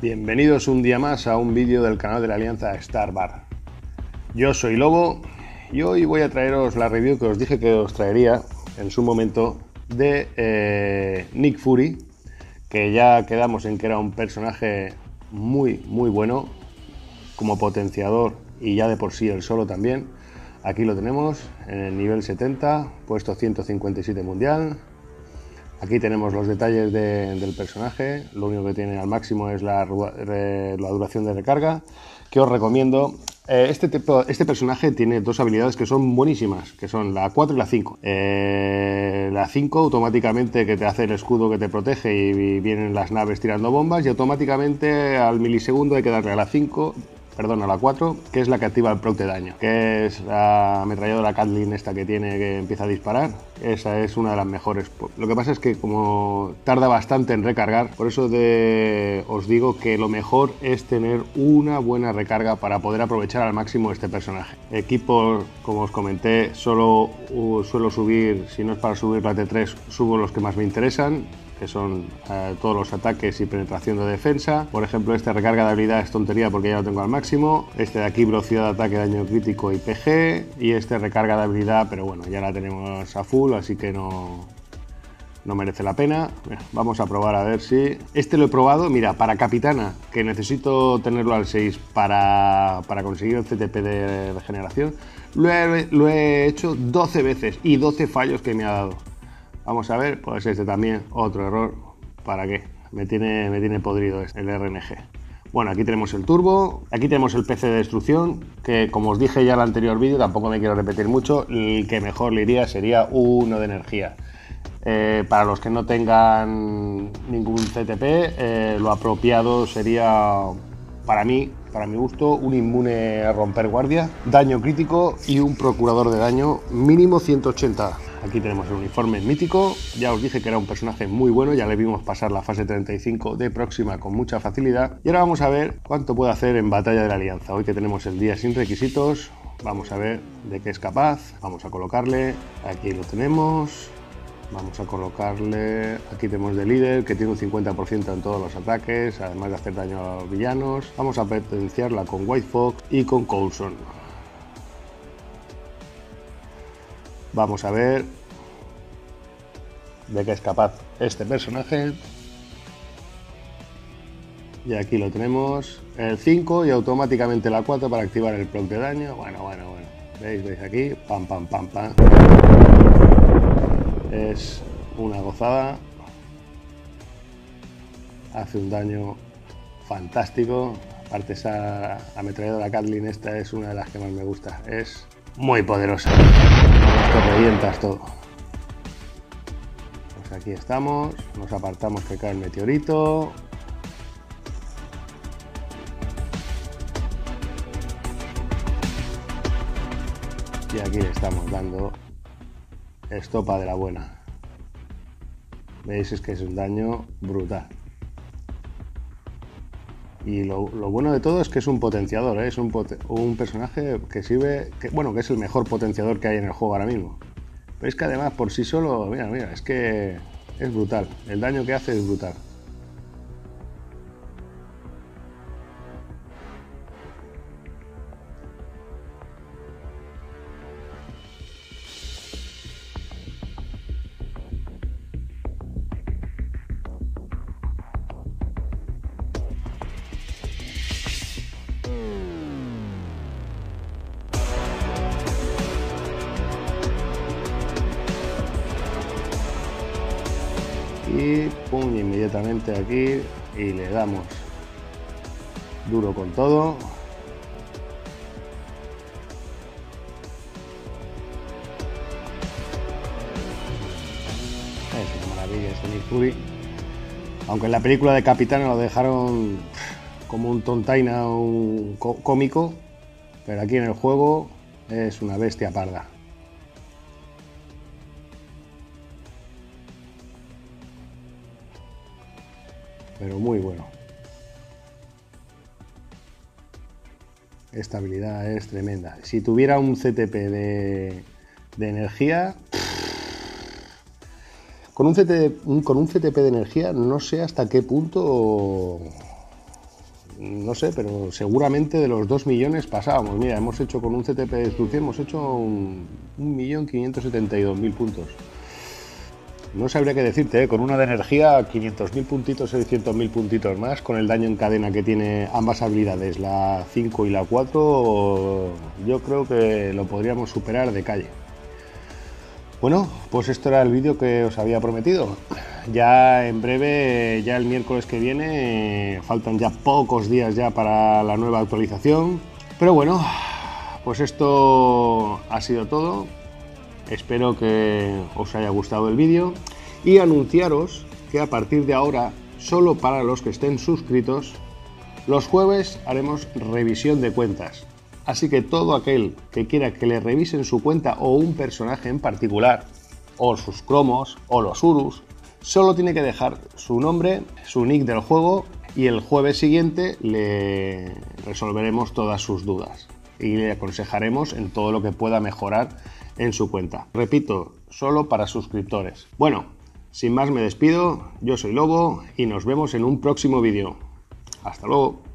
Bienvenidos un día más a un vídeo del canal de la Alianza Starbar. Yo soy Lobo y hoy voy a traeros la review que os dije que os traería en su momento de Nick Fury, que ya quedamos en que era un personaje muy bueno como potenciador y ya de por sí el solo también. Aquí lo tenemos en el nivel 70, puesto 157 mundial. Aquí tenemos los detalles del personaje. Lo único que tiene al máximo es la duración de recarga, que os recomiendo. Este personaje tiene dos habilidades que son buenísimas, que son la 4 y la 5. La 5 automáticamente que te hace el escudo que te protege y vienen las naves tirando bombas, y automáticamente al milisegundo hay que darle a la 5, perdón, a la 4, que es la que activa el proc de daño, que es la ametralladora Gatling esta que tiene, que empieza a disparar. Esa es una de las mejores. Lo que pasa es que como tarda bastante en recargar, por eso os digo que lo mejor es tener una buena recarga para poder aprovechar al máximo este personaje. Equipos, como os comenté, solo suelo subir, si no es para subir la T3, subo los que más me interesan, que son todos los ataques y penetración de defensa. Por ejemplo, este recarga de habilidad es tontería porque ya lo tengo al máximo. Este de aquí, velocidad de ataque, daño crítico y PG. Y este recarga de habilidad, pero bueno, ya la tenemos a full, así que no merece la pena. Vamos a probar a ver si... Este lo he probado, mira, para capitana, que necesito tenerlo al 6 para conseguir el CTP de regeneración. Lo he hecho 12 veces y 12 fallos que me ha dado. Vamos a ver, pues este también, otro error. ¿Para qué? Me tiene podrido el RNG. Bueno, aquí tenemos el turbo, aquí tenemos el PC de destrucción, que como os dije ya en el anterior vídeo, tampoco me quiero repetir mucho, el que mejor le iría sería uno de energía. Para los que no tengan ningún CTP, lo apropiado sería, para mi gusto, un inmune a romper guardia, daño crítico y un procurador de daño mínimo 180. Aquí tenemos el uniforme mítico. Ya os dije que era un personaje muy bueno, ya le vimos pasar la fase 35 de próxima con mucha facilidad. Y ahora vamos a ver cuánto puede hacer en batalla de la Alianza. Hoy que tenemos el día sin requisitos, vamos a ver de qué es capaz. Vamos a colocarle, aquí lo tenemos. Vamos a colocarle, aquí tenemos de líder, que tiene un 50% en todos los ataques, además de hacer daño a los villanos. Vamos a potenciarla con White Fox y con Coulson. Vamos a ver de qué es capaz este personaje. Y aquí lo tenemos, el 5 y automáticamente la 4 para activar el proc de daño. Bueno. ¿Veis aquí? Pam. Es una gozada. Hace un daño fantástico. Aparte esa ametralladora Gatling, esta es una de las que más me gusta. Es muy poderosa. Esto revientas todo. Pues aquí estamos. Nos apartamos que cae el meteorito. Y aquí le estamos dando estopa de la buena. Veis, es que es un daño brutal. Y lo bueno de todo es que es un potenciador, ¿eh? Es un personaje que sirve, que es el mejor potenciador que hay en el juego ahora mismo. Pero es que además por sí solo, mira, es que es brutal. El daño que hace es brutal. Y pum, inmediatamente aquí y le damos duro con todo. Es una maravilla este Nick Fury. Aunque en la película de Capitana lo dejaron como un tontaina, un cómico, pero aquí en el juego es una bestia parda. Pero muy bueno. Esta habilidad es tremenda. Si tuviera un CTP de energía, con un CTP de energía no sé hasta qué punto no sé, pero seguramente de los 2 millones pasábamos. Mira, hemos hecho con un CTP de destrucción, hemos hecho 1.572.000 puntos. No sabría qué decirte, ¿eh? Con una de energía, 500.000 puntitos, 600.000 puntitos más, con el daño en cadena que tiene ambas habilidades, la 5 y la 4, yo creo que lo podríamos superar de calle. Bueno, pues esto era el vídeo que os había prometido. Ya en breve, ya el miércoles que viene, faltan ya pocos días ya para la nueva actualización. Pero bueno, pues esto ha sido todo. Espero que os haya gustado el vídeo y anunciaros que a partir de ahora, solo para los que estén suscritos, los jueves haremos revisión de cuentas. Así que todo aquel que quiera que le revisen su cuenta o un personaje en particular, o sus cromos, o los urus, solo tiene que dejar su nombre, su nick del juego y el jueves siguiente le resolveremos todas sus dudas y le aconsejaremos en todo lo que pueda mejorar en su cuenta. Repito, solo para suscriptores. Bueno, sin más me despido, yo soy Lobo y nos vemos en un próximo vídeo. Hasta luego.